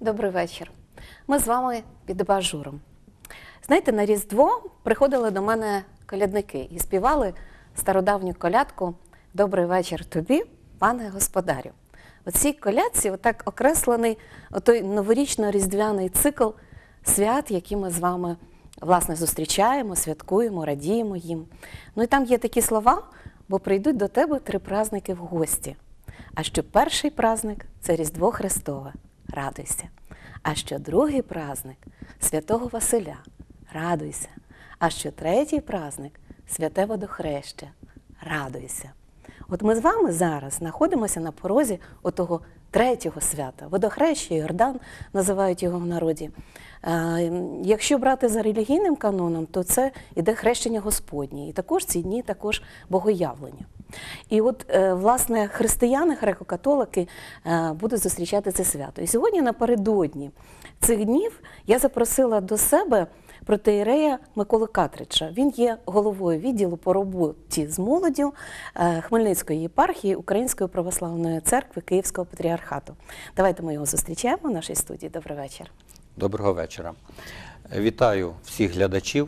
Добрий вечір. Ми з вами під абажуром. Знаєте, на Різдво приходили до мене колядники і співали стародавню колядку «Добрий вечір тобі, пане господарю». У цій колядці отак окреслений отой новорічно-різдвяний цикл свят, які ми з вами, власне, зустрічаємо, святкуємо, радіємо їм. Ну і там є такі слова: «Бо прийдуть до тебе 3 праздники в гості. А що перший праздник – це Різдво Христове, радуйся. А що другий праздник – Святого Василя, радуйся. А що третій праздник – Святе Водохреща, радуйся». От ми з вами зараз знаходимося на порозі отого третього свята. Водохреща, Йордан називають його в народі. Якщо брати за релігійним каноном, то це іде хрещення Господнє. І також ці дні також богоявлення. І от, власне, християни, греко-католики будуть зустрічати це свято. І сьогодні напередодні цих днів я запросила до себе протоієрея Миколу Катрича. Він є головою відділу по роботі з молоддю Хмельницької єпархії Української православної церкви Київського патріархату. Давайте ми його зустрічаємо в нашій студії. Добрий вечір. Доброго вечора. Вітаю всіх глядачів.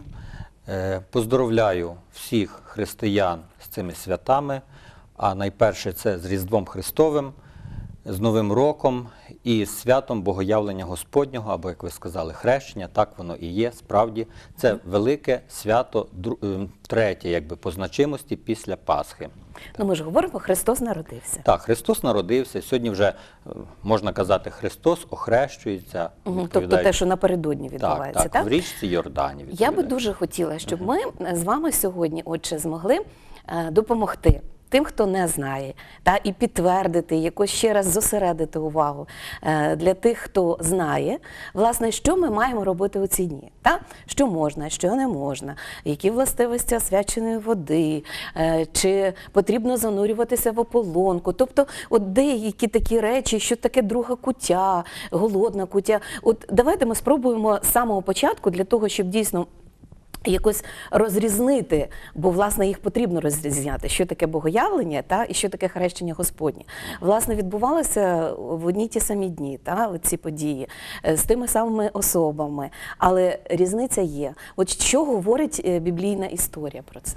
Поздоровляю всіх християн з цими святами, а найперше це з Різдвом Христовим, з Новим роком і з святом Богоявлення Господнього, або, як ви сказали, хрещення. Так воно і є, справді. Це велике свято, третє, якби, по значимості після Пасхи. Ну, ми ж говоримо, Христос народився. Так, Христос народився. Сьогодні вже, можна казати, Христос охрещується. Тобто те, що напередодні відбувається, так? В річці Йордані. Я би дуже хотіла, щоб ми з вами сьогодні, отче, змогли допомогти тим, хто не знає, та і підтвердити, якось ще раз зосередити увагу для тих, хто знає, власне, що ми маємо робити у ці дні. Та? Що можна, що не можна, які властивості освяченої води, чи потрібно занурюватися в ополонку. Тобто, от деякі такі речі, що таке друга куття, голодна куття. От давайте ми спробуємо з самого початку, для того, щоб дійсно якось розрізнити, бо, власне, їх потрібно розрізняти, що таке богоявлення, та, і що таке хрещення Господнє. Власне, відбувалося в одні ті самі дні, та, ці події, з тими самими особами, але різниця є. От що говорить біблійна історія про це?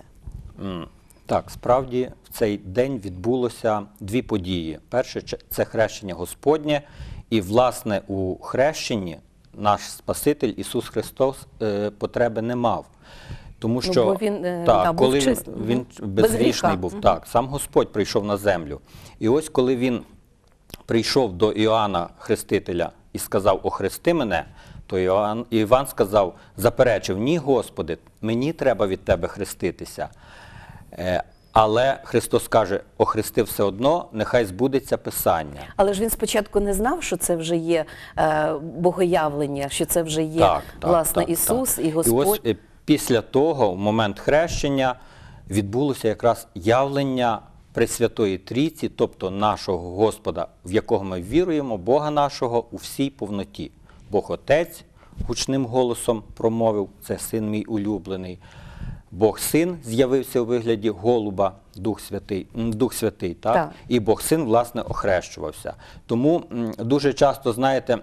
Так, справді в цей день відбулося 2 події. Перше – це хрещення Господнє, і, власне, у хрещенні наш Спаситель Ісус Христос потреби не мав. Тому що, бо він, коли був він безгрішний був, так, сам Господь прийшов на землю. І ось коли він прийшов до Іоанна Хрестителя і сказав: «Охрести мене», то Іван сказав, заперечив: «Ні, Господи, мені треба від Тебе хреститися». Але Христос каже: «Охрести все одно, нехай збудеться Писання». Але ж він спочатку не знав, що це вже є богоявлення, що це вже є, власне, Ісус і Господь. І ось після того, в момент хрещення, відбулося якраз явлення Пресвятої Трійці, тобто нашого Господа, в якого ми віруємо, Бога нашого у всій повноті. Бог Отець гучним голосом промовив: «Це Син мій улюблений». Бог Син з'явився у вигляді голуба, Дух Святий, так? І Бог Син, власне, охрещувався. Тому дуже часто, знаєте,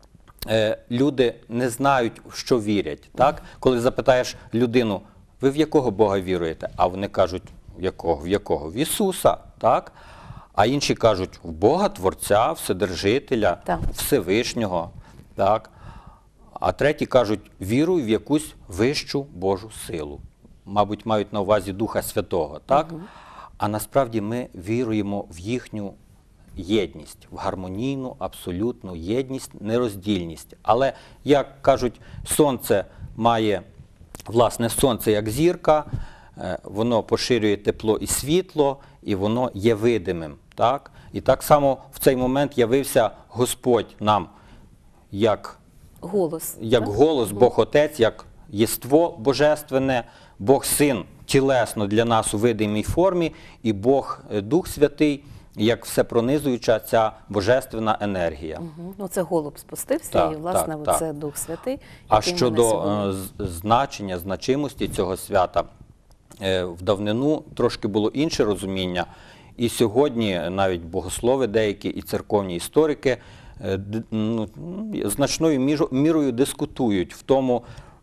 люди не знають, в що вірять. Так? Коли запитаєш людину: «Ви в якого Бога віруєте?» А вони кажуть: «В якого? В якого? В Ісуса». Так? А інші кажуть: «В Бога Творця, Вседержителя, Всевишнього». Так? А треті кажуть: «Вірую в якусь вищу Божу силу». Мабуть, мають на увазі Духа Святого, так? А насправді ми віруємо в їхню єдність, в гармонійну, абсолютну єдність, нероздільність. Але, як кажуть, сонце має, власне, сонце як зірка, воно поширює тепло і світло, і воно є видимим, так? І так само в цей момент явився Господь нам як голос, Бог Отець, як єство божественне, Бог Син тілесно для нас у видимій формі, і Бог Дух Святий, як всепронизуюча ця божественна енергія. Ну, це голуб спустився, і, власне, це Дух Святий. А щодо значення, значимості цього свята, в давнину трошки було інше розуміння. І сьогодні навіть богослови деякі, і церковні історики значною мірою дискутують в тому,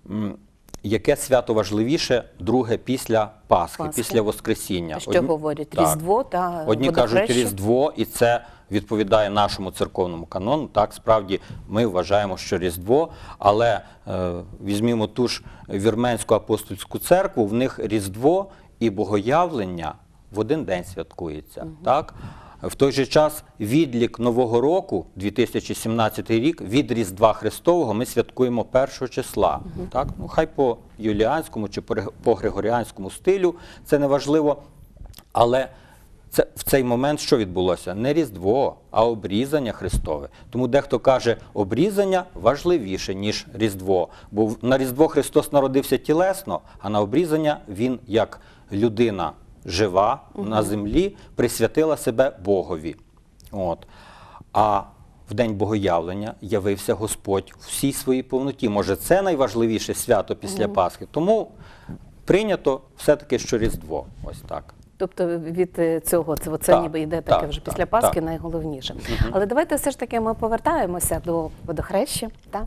яке свято важливіше, друге після Пасхи, після Воскресіння. Що говорять? Так. Різдво та Одні кажуть Водохреща? Різдво, і це відповідає нашому церковному канону. Так, справді, ми вважаємо, що Різдво, але візьмімо ту ж Вірменську апостольську церкву, в них Різдво і Богоявлення в один день святкується. Так? В той же час відлік Нового року, 2017 рік, від Різдва Христового ми святкуємо 1 числа. Так? Ну, хай по юліанському чи по григоріанському стилю, це не важливо, але в цей момент що відбулося? Не Різдво, а обрізання Христове. Тому дехто каже, обрізання важливіше, ніж Різдво. Бо на Різдво Христос народився тілесно, а на обрізання Він, як людина жива на землі, присвятила себе Богові. От. А в день Богоявлення явився Господь в всій своїй повноті. Може, це найважливіше свято після Пасхи. Тому прийнято все-таки, що Різдво. Ось так. Тобто від цього, це Так, ніби йде таке так, вже так, після Пасхи так. найголовніше. Але давайте все ж таки ми повертаємося до Водохреща. Так?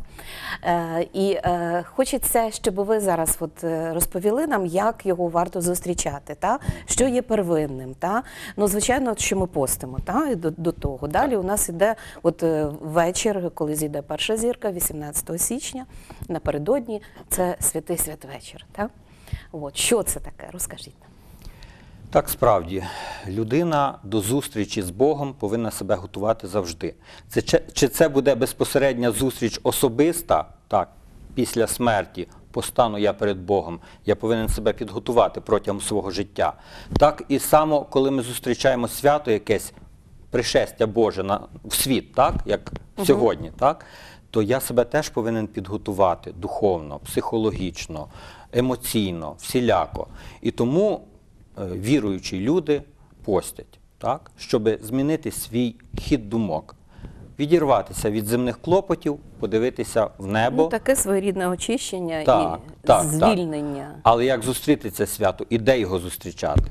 І хочеться, щоб ви зараз розповіли нам, як його варто зустрічати, так? Що є первинним. Так? Ну, звичайно, що ми постимо так? І до того. Далі у нас йде вечір, коли зійде перша зірка, 18 січня, напередодні, це святий святвечір. Так? От. Що це таке? Розкажіть нам. Так, справді, людина до зустрічі з Богом повинна себе готувати завжди. Чи це буде безпосередня зустріч особиста, так, після смерті, постану я перед Богом, я повинен себе підготувати протягом свого життя. Так і само, коли ми зустрічаємо свято якесь, пришестя Боже в світ, так, як сьогодні, так, то я себе теж повинен підготувати духовно, психологічно, емоційно, всіляко. І тому віруючі люди постять, так, щоб змінити свій хід думок, відірватися від земних клопотів, подивитися в небо. Ну, таке своєрідне очищення і так, звільнення. Так. Але як зустріти це свято і де його зустрічати?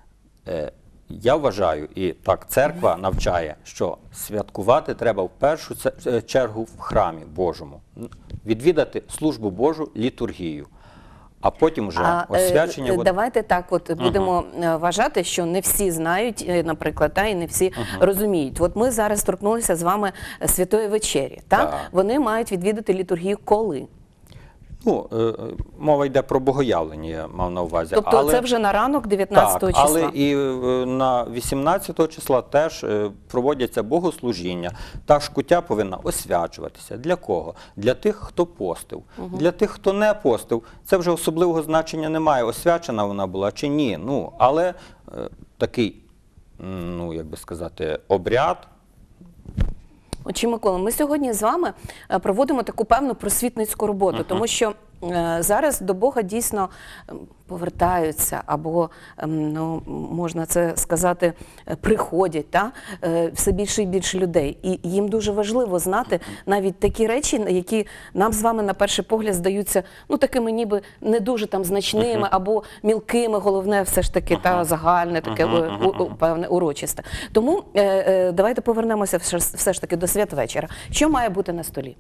Я вважаю, і так церква навчає, що святкувати треба в першу чергу в храмі Божому. Відвідати службу Божу, літургію. А потім вже освячення води. Давайте так будемо вважати, що не всі знають, наприклад, і не всі розуміють. От ми зараз торкнулися з вами Святої Вечері. Так? Вони мають відвідати літургію коли? Ну, мова йде про Богоявлення, я мав на увазі. Тобто це вже на ранок 19 числа? Але і на 18 числа теж проводяться богослужіння. Та ж куття повинна освячуватися. Для кого? Для тих, хто постив. Для тих, хто не постив, це вже особливого значення немає, освячена вона була чи ні. Ну, але такий, ну, як би сказати, обряд. Отче Микола, ми сьогодні з вами проводимо таку певну просвітницьку роботу, тому що зараз до Бога дійсно повертаються, або, ну, можна це сказати, приходять, та? Все більше і більше людей. І їм дуже важливо знати навіть такі речі, які нам з вами на перший погляд здаються, ну, такими ніби не дуже там значними, або мілкими, головне все ж таки, та, загальне, таке певне урочисте. Тому давайте повернемося все ж таки до святвечора. Що має бути на столі?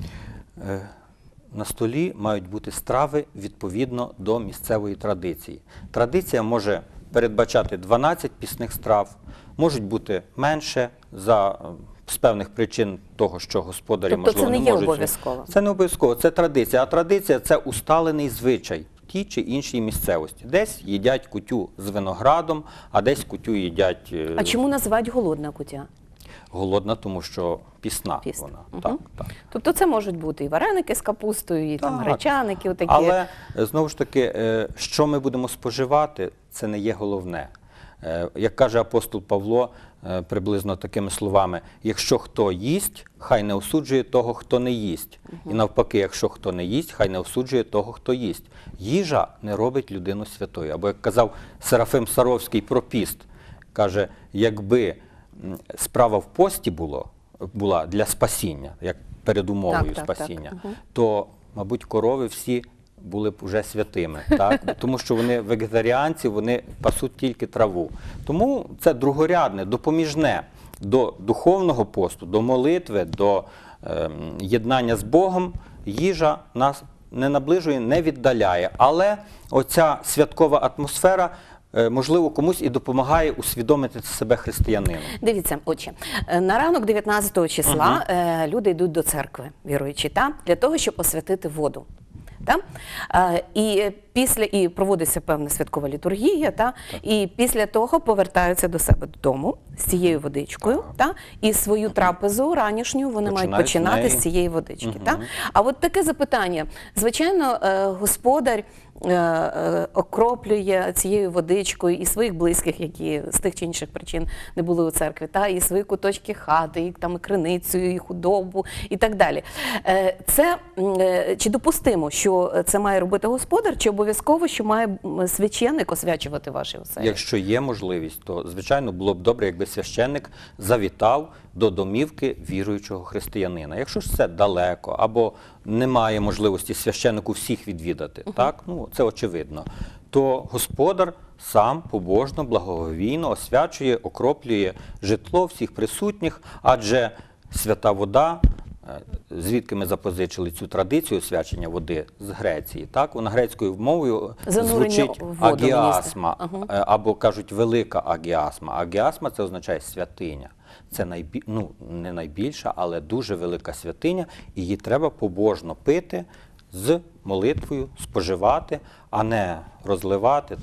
На столі мають бути страви відповідно до місцевої традиції. Традиція може передбачати 12 пісних страв, можуть бути менше з певних причин того, що господарі, можливо, не можуть. Тобто це не є обов'язково? Це не обов'язково, це традиція. А традиція – це усталений звичай в тій чи іншій місцевості. Десь їдять кутю з виноградом, а десь кутю їдять... А чому називають голодна кутя? Голодна, тому що пісна вона. Так, так. Тобто це можуть бути і вареники з капустою, і там гречаники. Отакі. Але, знову ж таки, що ми будемо споживати, це не є головне. Як каже апостол Павло, приблизно такими словами, якщо хто їсть, хай не осуджує того, хто не їсть. І навпаки, якщо хто не їсть, хай не осуджує того, хто їсть. Їжа не робить людину святою. Або, як казав Серафим Саровський про піст, каже, якби справа в пості була для спасіння, як передумовою спасіння, то, мабуть, корови всі були б уже святими, так? Тому що вони вегетаріанці, вони пасуть тільки траву. Тому це другорядне, допоміжне. до духовного посту, до молитви, до єднання з Богом їжа нас не наближує, не віддаляє. Але оця святкова атмосфера, можливо, комусь і допомагає усвідомити себе християнином. Дивіться, отче, на ранок 19 числа люди йдуть до церкви, віруючі, для того, щоб освятити воду. І проводиться певна святкова літургія, і після того повертаються до себе додому з цією водичкою, і свою трапезу ранішню вони мають починати з цієї водички. А от таке запитання. Звичайно, господар окроплює цією водичкою і своїх близьких, які з тих чи інших причин не були у церкві, і свої куточки хати, і криницю, і худобу, і так далі. Це чи допустимо, що це має робити господар, чи обов'язково, що має священник освячувати ваші оселі? Якщо є можливість, то, звичайно, було б добре, якби священник завітав до домівки віруючого християнина. Якщо ж це далеко, або немає можливості священнику всіх відвідати, це очевидно, то господар сам побожно, благоговійно освячує, окроплює житло всіх присутніх, адже свята вода, звідки ми запозичили цю традицію освячення води з Греції, вона грецькою мовою звучить агіасма, або кажуть велика агіасма. Агіасма – це означає святиня. Це не найбільша, але дуже велика святиня, і її треба побожно пити з молитвою, споживати, а не розливати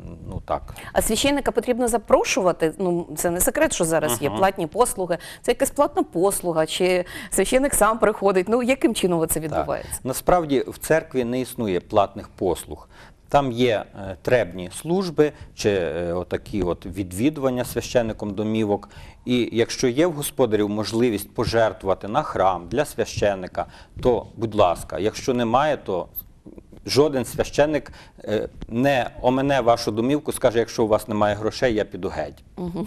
А священника потрібно запрошувати? Це не секрет, що зараз є платні послуги. Це якась платна послуга, чи священник сам приходить? Яким чином це відбувається? Насправді в церкві не існує платних послуг. Там є требні служби чи отакі відвідування священником домівок. І якщо є в господарів можливість пожертвувати на храм для священника, то будь ласка. Якщо немає, то жоден священник не омине вашу домівку, скаже, якщо у вас немає грошей, я піду геть.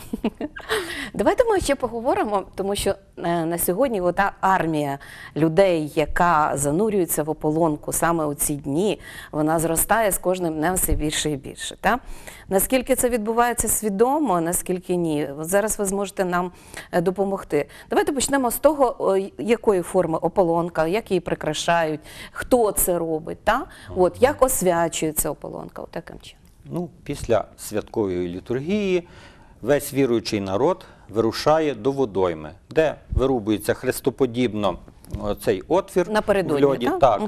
Давайте ми ще поговоримо, тому що на сьогодні ота армія людей, яка занурюється в ополонку саме у ці дні, вона зростає з кожним днем все більше і більше. Наскільки це відбувається свідомо, наскільки ні? Зараз ви зможете нам допомогти. Давайте почнемо з того, якої форми ополонка, як її прикрашають, хто це робить, як освячується ополонка, таким чином. Після святкової літургії весь віруючий народ вирушає до водойми, де вирубується хрестоподібно цей отвір в льоді,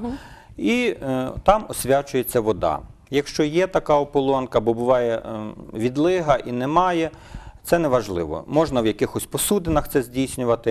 і там освячується вода. Якщо є така ополонка, бо буває відлига і немає, це не важливо. Можна в якихось посудинах це здійснювати.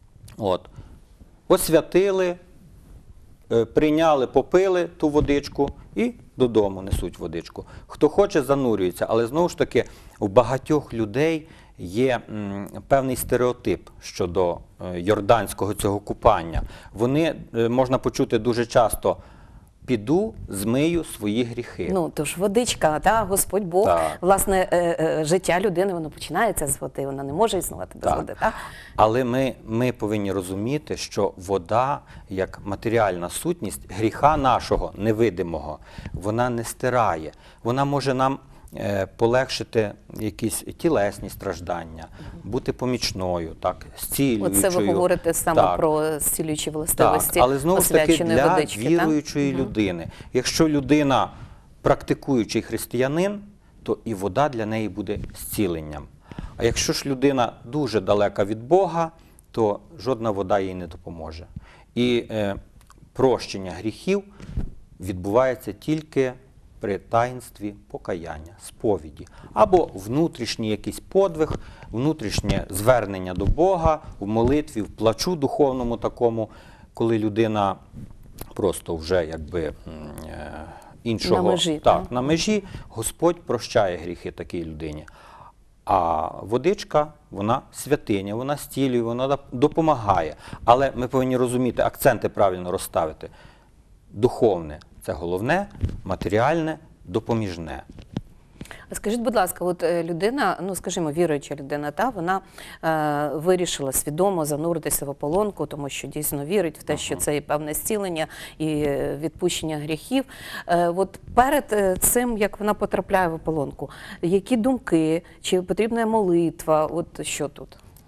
Освятили, прийняли, попили ту водичку і додому несуть водичку. Хто хоче, занурюється, але знову ж таки у багатьох людей є певний стереотип щодо йорданського цього купання. Вони, можна почути дуже часто, піду, змию свої гріхи. Тож водичка, Господь Бог, власне, життя людини, воно починається з води, вона не може існувати без води. Але ми повинні розуміти, що вода, як матеріальна сутність гріха нашого, невидимого, вона не стирає. Вона може нам полегшити якісь тілесні страждання, бути помічною, зцілюючою. Оце ви говорите саме про зцілюючі властивості але знову ж таки для водички, віруючої людини. Якщо людина практикуючий християнин, то і вода для неї буде зціленням. А якщо ж людина дуже далека від Бога, то жодна вода їй не допоможе. І прощення гріхів відбувається тільки при таїнстві покаяння, сповіді. Або внутрішній якийсь подвиг, внутрішнє звернення до Бога, в молитві, в плачу духовному такому, коли людина просто вже іншого... На межі. На межі Господь прощає гріхи такій людині. А водичка, вона святиня, вона зцілює, вона допомагає. Але ми повинні розуміти, акценти правильно розставити. Духовне – це головне, матеріальне – допоміжне. Скажіть, будь ласка, людина, скажімо, віруюча людина, вона вирішила свідомо зануритися в ополонку, тому що дійсно вірить в те, що це і певне зцілення, і відпущення гріхів. Перед цим, як вона потрапляє в ополонку, які думки, чи потрібна молитва, що тут?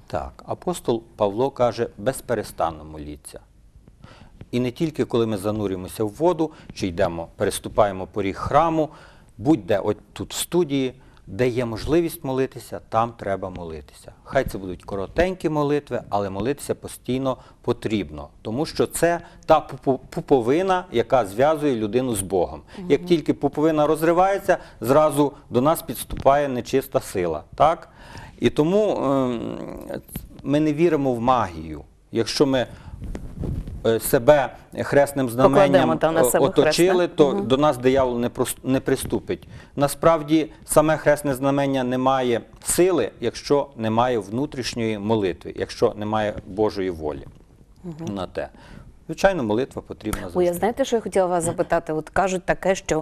Так, апостол Павло каже, безперестанно моліться. І не тільки коли ми занурюємося в воду, чи йдемо, переступаємо поріг храму, будь-де, от тут в студії, де є можливість молитися, там треба молитися. Хай це будуть коротенькі молитви, але молитися постійно потрібно, тому що це та пуповина, яка зв'язує людину з Богом. Як тільки пуповина розривається, зразу до нас підступає нечиста сила. Так? І тому ми не віримо в магію. Якщо ми себе хресним знаменням оточили, то до нас диявол не приступить. Насправді, саме хресне знамення не має сили, якщо немає внутрішньої молитви, якщо немає Божої волі на те. Звичайно, молитва потрібна завжди. Я знаєте, що я хотіла вас запитати? От кажуть таке, що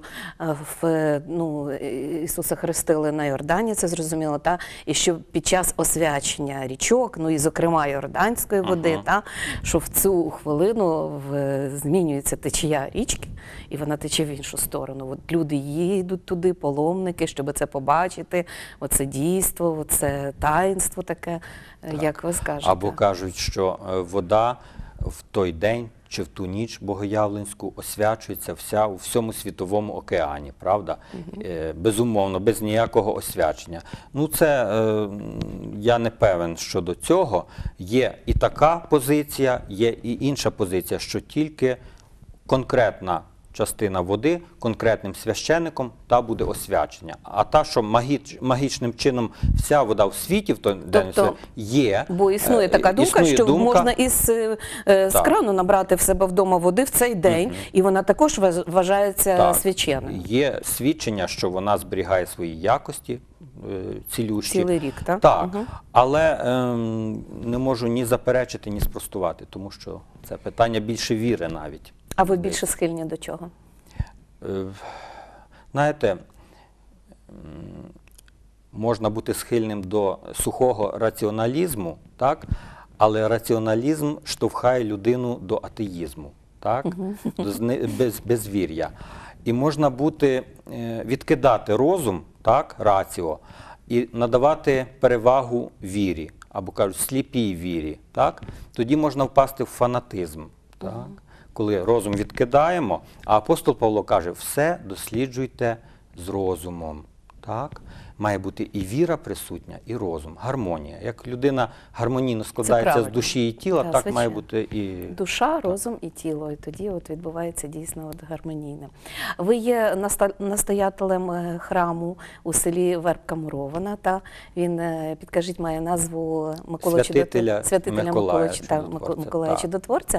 Ісуса хрестили на Йордані, це зрозуміло, та? І що під час освячення річок, і зокрема Йорданської води, та? Що в цю хвилину змінюється течія річки, і вона тече в іншу сторону. От люди їдуть туди, паломники, щоб це побачити, оце дійство, оце таїнство таке, як ви скажете. Або кажуть, що вода в той день чи в ту ніч богоявленську освячується вся у всьому світовому океані, правда? Безумовно, без ніякого освячення. Я не певен щодо цього. Є і така позиція, є і інша позиція, що тільки конкретна частина води конкретним священником, та буде освячення. А та, що магічним чином вся вода в світі в той день є. Бо існує така думка, що можна із крану набрати в себе вдома води в цей день, і вона також вважається свяченою. Є свідчення, що вона зберігає свої якості цілющі. Цілий рік, так? Так, але не можу ні заперечити, ні спростувати, тому що це питання більше віри навіть. А ви більше схильні до чого? Знаєте, можна бути схильним до сухого раціоналізму, так? Але раціоналізм штовхає людину до атеїзму, так? До безвір'я. І можна відкидати розум, так, раціо, і надавати перевагу вірі, або кажуть, сліпій вірі, так? Тоді можна впасти в фанатизм, так? Коли розум відкидаємо, а апостол Павло каже, все досліджуйте з розумом. Так? Має бути і віра присутня, і розум, гармонія. Як людина гармонійно складається з душі і тіла, так має бути і... Душа, розум і тіло. І тоді відбувається дійсно гармонійне. Ви є настоятелем храму у селі Вербка Мурована. Та? Він, підкажіть, має назву Святителя Миколая Чудотворця.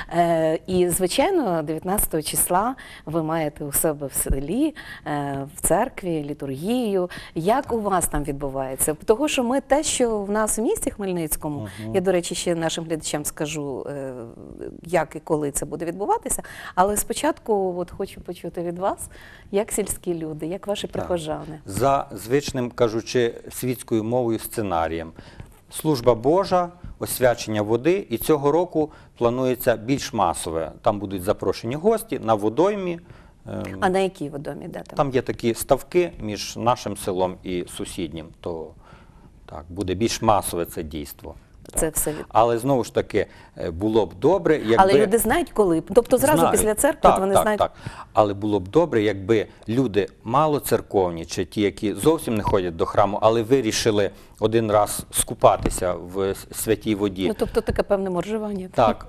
І, звичайно, 19 числа ви маєте у себе в селі, в церкві, літургію. Як у вас там відбувається? Того, що ми те, що в нас в місті Хмельницькому, я, до речі, ще нашим глядачам скажу, як і коли це буде відбуватися, але спочатку хочу почути від вас, як сільські люди, як ваші прихожани. За звичним, кажучи, світською мовою сценарієм. Служба Божа, освячення води, і цього року планується більш масове. Там будуть запрошені гості на водоймі. А на якій водомі? Там є такі ставки між нашим селом і сусіднім, то так, буде більш масове це дійство. Це все. Але знову ж таки, було б добре, якби... Але люди знають коли? Тобто зразу після церкви вони знають? Так. Але було б добре, якби люди малоцерковні, чи ті, які зовсім не ходять до храму, але вирішили один раз скупатися в святій воді. Тобто таке певне моржування. Так,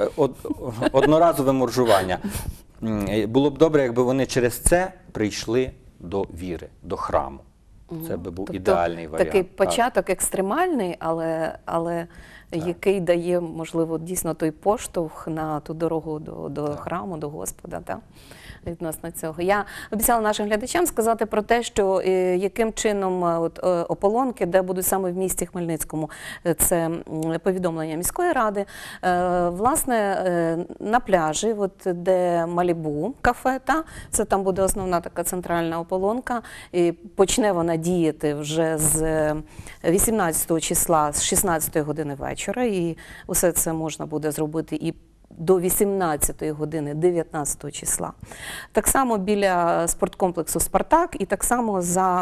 одноразове моржування. Було б добре, якби вони через це прийшли до віри, до храму. Це би був ідеальний варіант. Такий початок екстремальний, але який дає, можливо, дійсно той поштовх на ту дорогу до храму, до Господа. Так? Відносно цього. Я обіцяла нашим глядачам сказати про те, що яким чином ополонки, де будуть саме в місті Хмельницькому, це повідомлення міської ради, власне, на пляжі, де Малібу кафе, це там буде основна така центральна ополонка, і почне вона діяти вже з 18 числа, з 16 години вечора, і усе це можна буде зробити і до 18 години 19 числа. Так само біля спорткомплексу «Спартак» і так само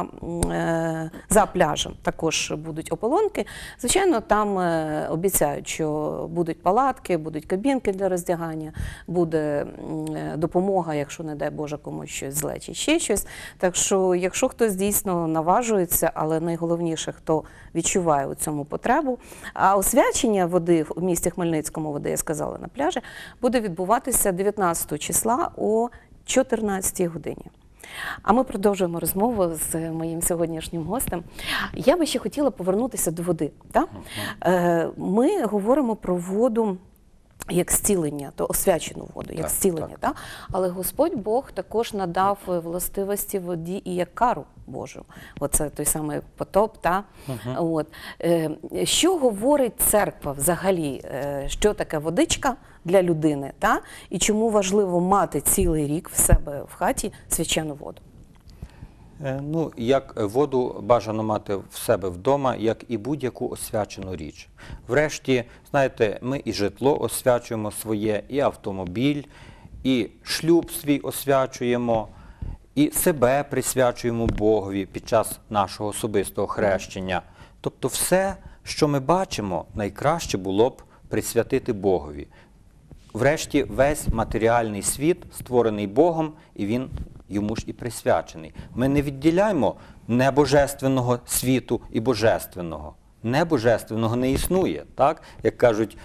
за пляжем також будуть ополонки. Звичайно, там обіцяють, що будуть палатки, будуть кабінки для роздягання, буде допомога, якщо, не дай Боже, комусь щось зле чи ще щось. Так що, якщо хтось дійсно наважується, але найголовніше, хто відчуває у цьому потребу, а освячення води в місті Хмельницькому, води, я сказала, на пляжі, буде відбуватися 19 числа о 14 годині. А ми продовжуємо розмову з моїм сьогоднішнім гостем. Я би ще хотіла повернутися до води. Так? Ми говоримо про воду як зцілення, то освячену воду, як зцілення. Так. Але Господь Бог також надав властивості воді і як кару Божу. Оце той самий потоп. Та? От. Що говорить церква взагалі? Що таке водичка для людини? Та? І чому важливо мати цілий рік в себе в хаті свячену воду? Ну, як воду бажано мати в себе вдома, як і будь-яку освячену річ. Врешті, знаєте, ми і житло освячуємо своє, і автомобіль, і шлюб свій освячуємо, і себе присвячуємо Богові під час нашого особистого хрещення. Тобто все, що ми бачимо, найкраще було б присвятити Богові. Врешті, весь матеріальний світ створений Богом, і він йому ж і присвячений. Ми не відділяємо небожественного світу і божественного. Небожественного не існує. Так? Як кажуть,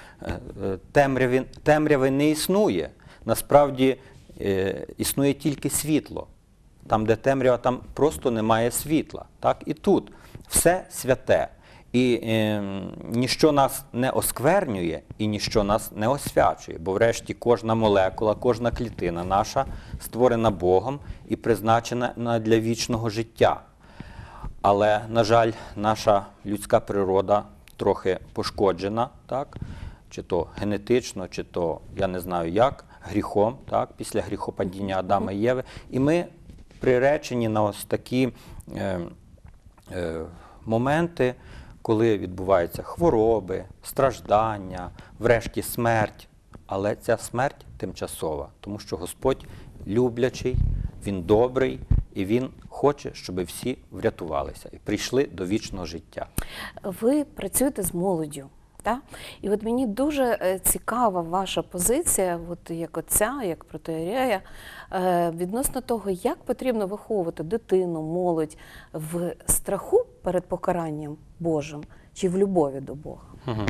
темряви не існує. Насправді існує тільки світло. Там, де темрява, там просто немає світла. Так? І тут все святе. І ніщо нас не осквернює, і ніщо нас не освячує. Бо врешті кожна молекула, кожна клітина наша створена Богом і призначена для вічного життя. Але, на жаль, наша людська природа трохи пошкоджена, так? Чи то генетично, чи то, я не знаю як, гріхом, так? Після гріхопадіння Адама і Єви. І ми приречені на ось такі моменти, коли відбуваються хвороби, страждання, врешті смерть. Але ця смерть тимчасова, тому що Господь люблячий, Він добрий, і Він хоче, щоб всі врятувалися і прийшли до вічного життя. Ви працюєте з молоддю. Так? І от мені дуже цікава ваша позиція, от як отця, як протоієрея, відносно того, як потрібно виховувати дитину, молодь в страху перед покаранням Божим чи в любові до Бога.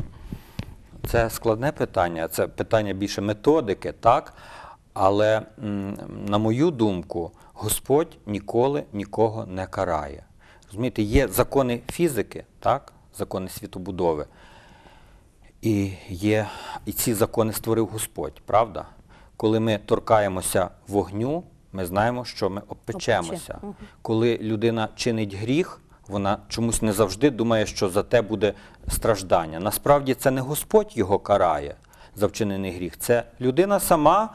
Це складне питання, це питання більше методики, так? Але, на мою думку, Господь ніколи нікого не карає. Розумієте, є закони фізики, так? Закони світобудови. І ці закони створив Господь, правда? Коли ми торкаємося вогню, ми знаємо, що ми обпечемося. Коли людина чинить гріх, вона чомусь не завжди думає, що за те буде страждання. Насправді це не Господь його карає за вчинений гріх. Це людина сама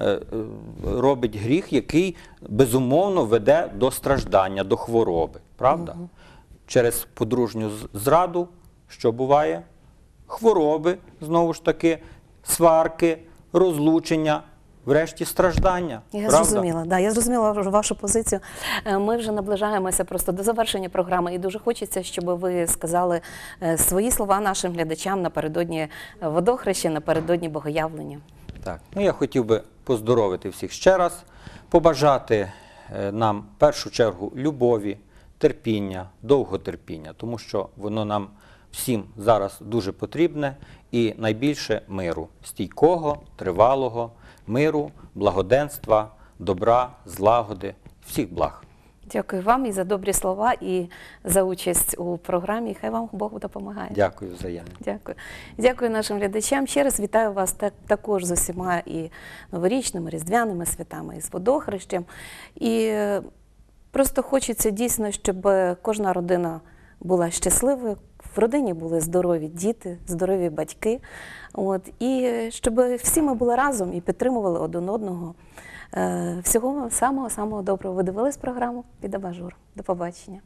робить гріх, який безумовно веде до страждання, до хвороби. Правда? Через подружню зраду, що буває? Хвороби, знову ж таки, сварки, розлучення, врешті страждання. Я зрозуміла, да, я зрозуміла вашу позицію. Ми вже наближаємося просто до завершення програми, і дуже хочеться, щоб ви сказали свої слова нашим глядачам напередодні водохреща, напередодні богоявлення. Так, я хотів би поздоровити всіх ще раз, побажати нам в першу чергу любові, терпіння, довготерпіння, тому що воно нам всім зараз дуже потрібне, і найбільше миру, стійкого, тривалого, миру, благоденства, добра, злагоди, всіх благ. Дякую вам і за добрі слова, і за участь у програмі. Хай вам Бог допомагає. Дякую взаємно. Дякую. Дякую нашим глядачам. Ще раз вітаю вас також з усіма і новорічними, різдвяними святами, і з водохрещем. І просто хочеться дійсно, щоб кожна родина була щасливою, в родині були здорові діти, здорові батьки. І щоб всі ми були разом і підтримували один одного. Всього вам самого-самого доброго. Ви дивились програму «Під абажуром». До побачення.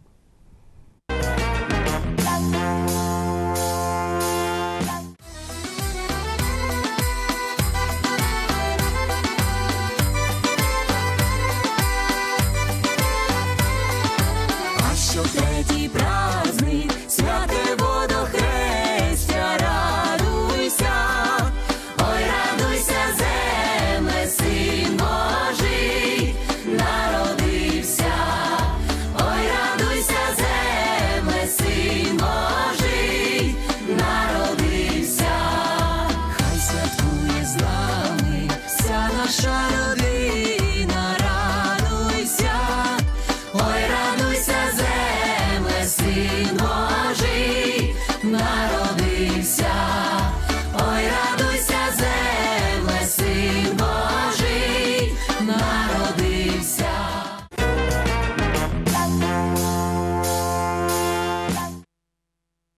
на